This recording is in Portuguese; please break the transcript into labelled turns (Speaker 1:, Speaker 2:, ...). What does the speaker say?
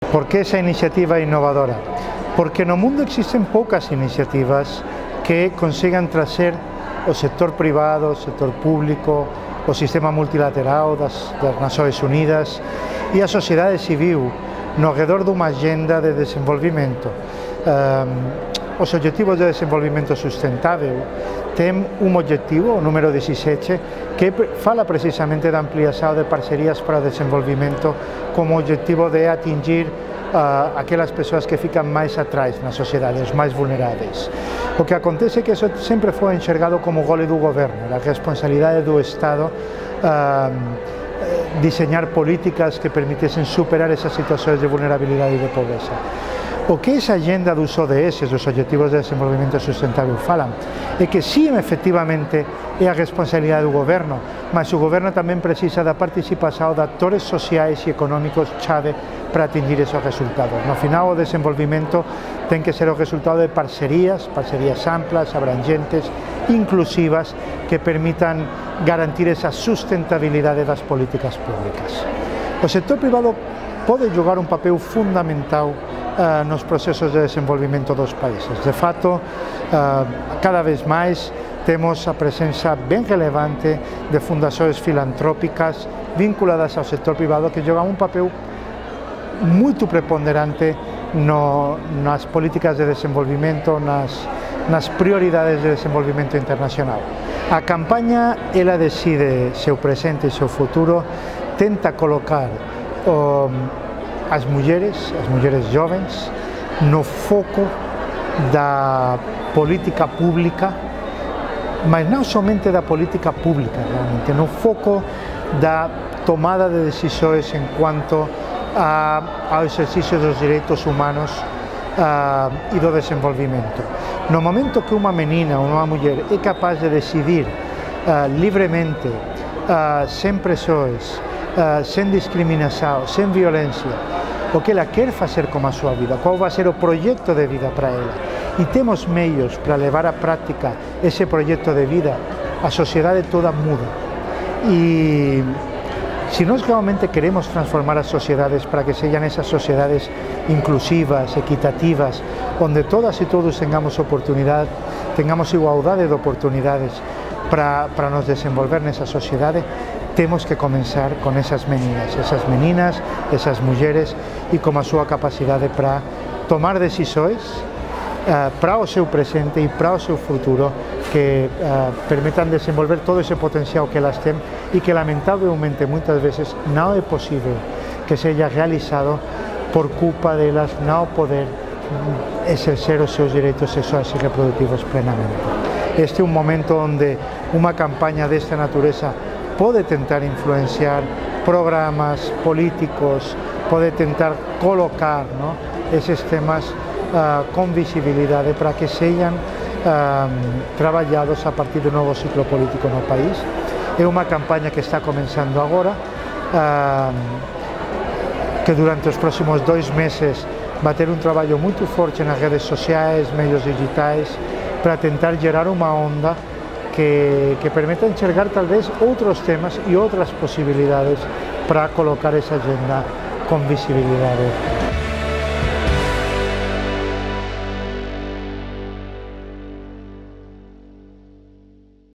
Speaker 1: Por que esa iniciativa innovadora? Porque no mundo existen poucas iniciativas que consigan trazer o sector privado, o sector público, o sistema multilateral das Nações Unidas e a sociedade civil no redor dunha agenda de desenvolvimento. Os Objetivos de Desenvolvimento Sustentável ten un objetivo, o número 17, que fala precisamente da ampliación de parcerías para o desenvolvimento como objetivo de atingir aquelas persoas que fican máis atrás na sociedade, os máis vulneráveis. O que acontece é que eso sempre foi enxergado como gole do goberno, a responsabilidade do Estado diseñar políticas que permitesen superar esas situacións de vulnerabilidade e de pobreza. O que esa agenda dos ODS, dos Objetivos de Desenvolvimento Sustentável, falan é que sí, efectivamente, é a responsabilidade do goberno, mas o goberno tamén precisa da participación de actores sociais e económicos chave para atingir esos resultados. No final, o desenvolvimento ten que ser o resultado de parcerías amplas, abrangentes, inclusivas, que permitan garantir esa sustentabilidade das políticas públicas. O sector privado pode xogar un papel fundamental nos procesos de desenvolvimento dos países. De fato, cada vez máis temos a presenza ben relevante de fundacións filantrópicas vinculadas ao sector privado que xogan un papel moito preponderante nas políticas de desenvolvimento, nas prioridades de desenvolvimento internacional. A campaña Ela decide seu presente e seu futuro tenta colocar as mulleres jovens no foco da política pública, mas non somente da política pública, realmente, no foco da tomada de decisões en cuanto ao exercicio dos direitos humanos e do desenvolvimento. No momento que unha menina ou unha muller é capaz de decidir livremente, sen presores, sen discriminación, sen violencia, o que ela quer facer como a súa vida, qual vai ser o proxecto de vida para ela, e temos meios para levar á práctica ese proxecto de vida, a sociedade toda muda. E se nós realmente queremos transformar as sociedades para que sexan esas sociedades inclusivas, equitativas, onde todas e todos tengamos oportunidade, tengamos igualdade de oportunidades para nos desenvolver nesa sociedade, temos que comenzar con esas meninas, esas mulleres e como a súa capacidade para tomar decisões para o seu presente e para o seu futuro que permitan desenvolver todo ese potencial que elas ten e que lamentablemente moitas veces non é posible que seja realizado por culpa delas non poder exercer os seus direitos sexuais e reproductivos plenamente. Este é un momento onde unha campaña desta natureza pode tentar influenciar programas políticos, pode tentar colocar eses temas con visibilidade para que sexan traballados a partir do novo ciclo político no país. É unha campaña que está comenzando agora, que durante os próximos 2 meses vai ter un traballo moito forte nas redes sociais, medios digitais, para tentar gerar unha onda que permita enxergar talvez outros temas e outras posibilidades para colocar esa agenda con visibilidade